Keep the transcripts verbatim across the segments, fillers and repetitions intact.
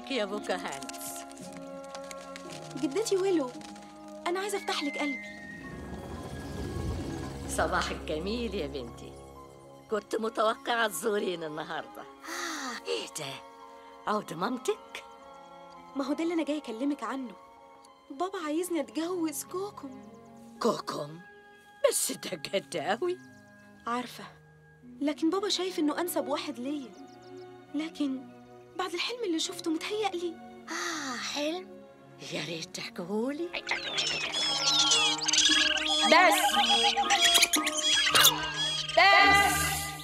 عليك يا بوكا هانس. جدتي ويلو، أنا عايزة أفتح لك قلبي. صباحك جميل يا بنتي. كنت متوقعة تزورين النهاردة. آه إيه ده؟ عود مامتك؟ ما هو ده اللي أنا جاي أكلمك عنه. بابا عايزني أتجوز كوكم. كوكم؟ بس ده جد أوي. عارفة، لكن بابا شايف إنه أنسب واحد ليا. لكن بعد الحلم اللي شفته متهيألي. آه حلم؟ يا ريت تحكيهولي. بس بس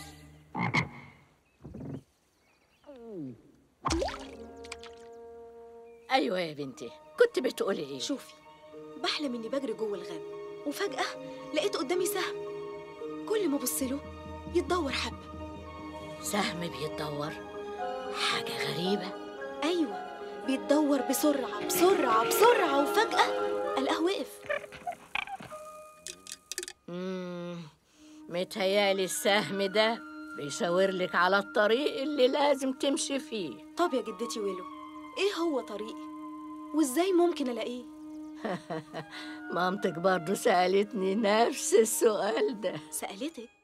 أيوة يا بنتي، كنت بتقولي إيه؟ شوفي، بحلم إني بجري جوه الغابة وفجأة لقيت قدامي سهم. كل ما أبصله يتدور حبة. سهم بيتدور؟ حاجة غريبة. أيوة، بيتدور بسرعة بسرعة بسرعة وفجأة ألاقيه وقف. امم متهيألي السهم ده بيشاور لك على الطريق اللي لازم تمشي فيه. طب يا جدتي ويلو، إيه هو طريقي؟ وإزاي ممكن ألاقيه؟ مامتك برضو سألتني نفس السؤال ده. سألتك؟